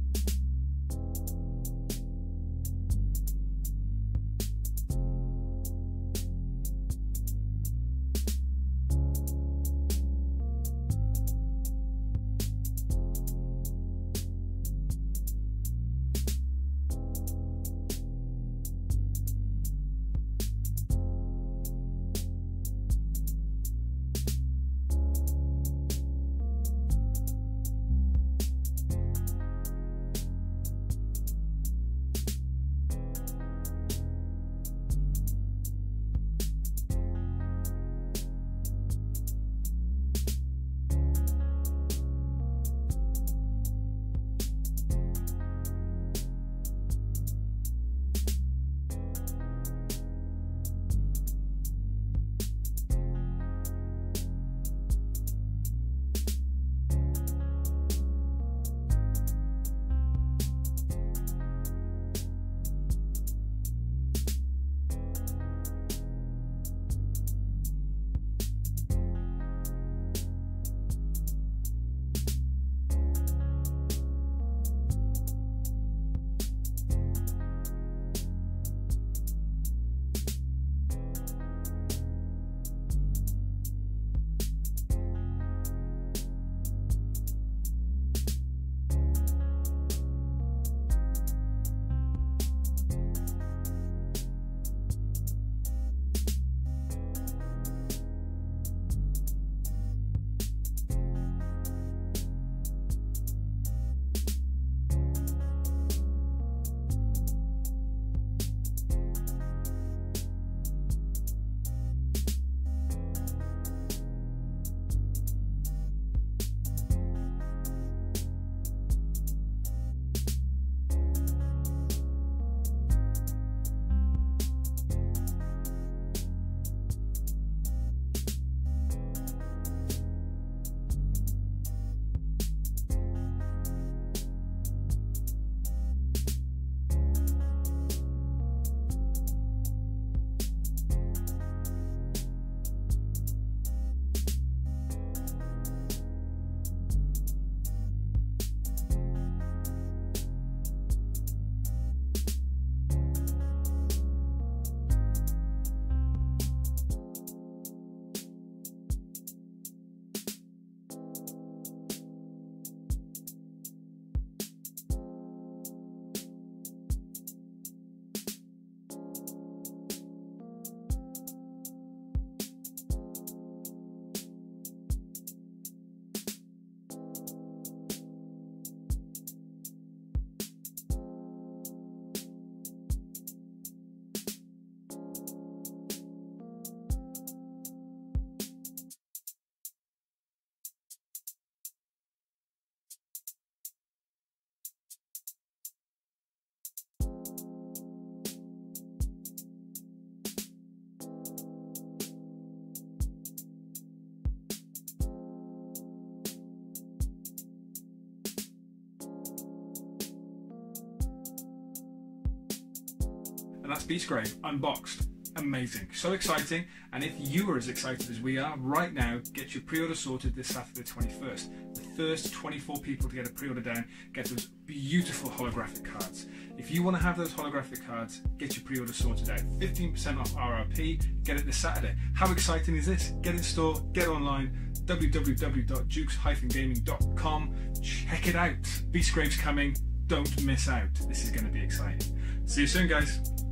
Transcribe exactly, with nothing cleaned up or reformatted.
and that's Beastgrave unboxed. Amazing, so exciting. And if you are as excited as we are right now, get your pre-order sorted this Saturday the twenty-first. The first twenty-four people to get a pre-order down get those beautiful holographic cards. If you want to have those holographic cards, get your pre-order sorted out. fifteen percent off R R P, get it this Saturday. How exciting is this? Get in store, get online, w w w dot jukes dash gaming dot com. Check it out. Beastgrave's coming, don't miss out. This is going to be exciting. See you soon, guys.